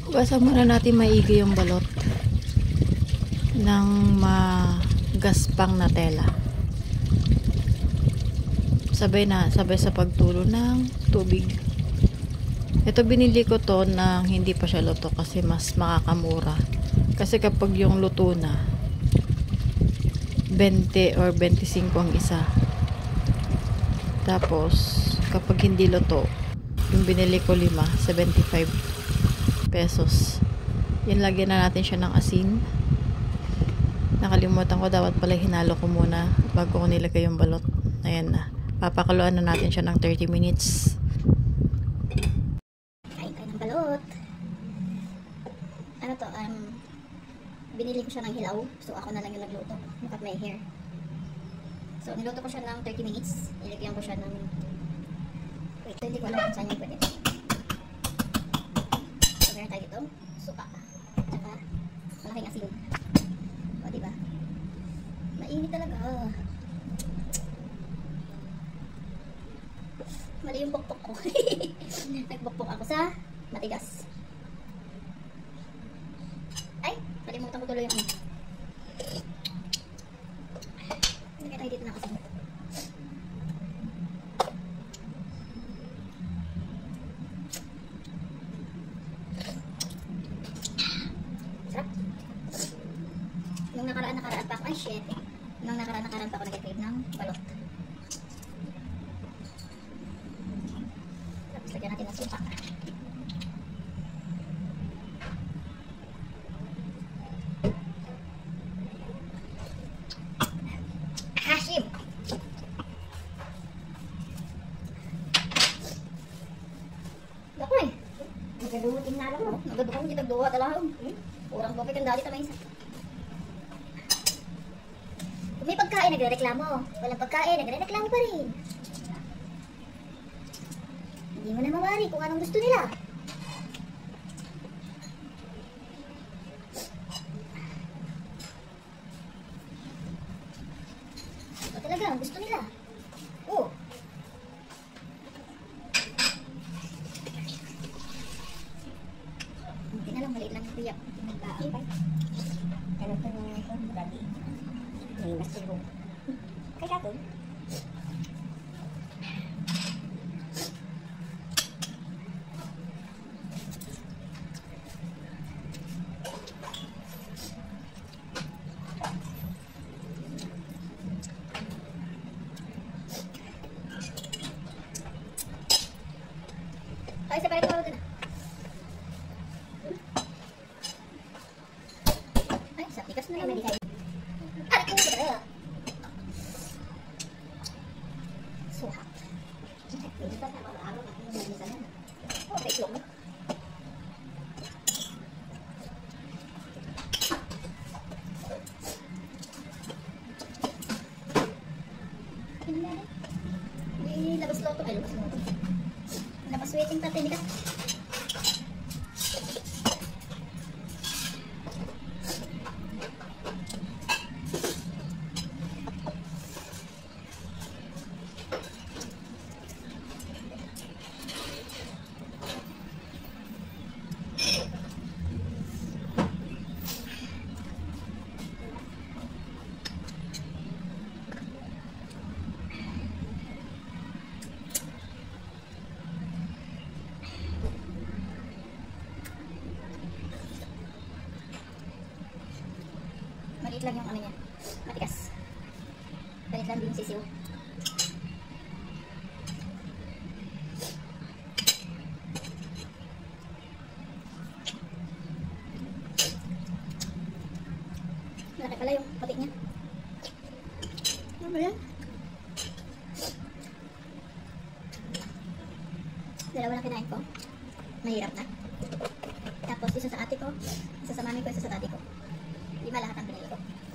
Hugasan muna natin maigi yung balot ng magaspang na tela. Sabay sa pagtulo ng tubig. Ito binili ko to nang hindi pa siya luto kasi mas makakamura. Kasi kapag yung luto na 20 or 25 ang isa. Tapos kapag hindi luto, yung binili ko 5, 75 pesos. Yan, lagyan na natin siya ng asin. Nakalimutan ko, dapat pala hinalo ko muna bago ko nilagay yung balot. Ayan na. Papakuluan na natin siya ng 30 minutes. Kain tayo ng balot. Ano to? Binili ko siya ng hilaw. So ako na lang yung nagluto. Look at my hair. So niluto ko siya ng 30 minutes. Nilagyan ko siya ng... Wait, hindi ko alam kung saan yung pwede. So meron tayo dito. Suka. Tsaka malaking asin. O diba? Mainit talaga. Mali yung pokpok ko. Nagpokpok ako sa matigas. Ay, nalimutan ko tuloy yung ano. Lagyan tayo dito na kasi. Sarap. Nung nakaraan pa ako, ay shit. Nung nakaraan pa ako nag-crave ng balot. Tapos lagyan natin ng suka. Hashim! Dako eh. Nagaduting na lang mo. Nagadukong kita duwa talagang. Urang bopay kang dali tamay isa. Kung may pagkain, nagre-reklamo. Walang pagkain, nagre-reklamo pa rin. Hindi mo na mawari kung anong gusto nila. Ito talaga ang gusto nila. Oo. Hindi na lang, maliit lang yung biyak. Okay. Ano ito nga ito? Grabe. May mas siguro. Okay ka ito? Ay, sa palit ko na. Ay, sa tikas na naman. Ay, kung ito na. So hot. Ito pa sa araw na. Oh, may itlog mo. Labas loto. Ay, labas loto. Labas waiting pa tinika. Maliit lang yung ano niya. Matigas. Maliit lang din yung sisiw. Malaki pala yung puti niya. Ano ba yan? Dalawa na kinain ko. Mahirap na. Tapos isa sa ate ko, isa sa mami ko, isa sa tati ko. 5 lahat ang pinili ko.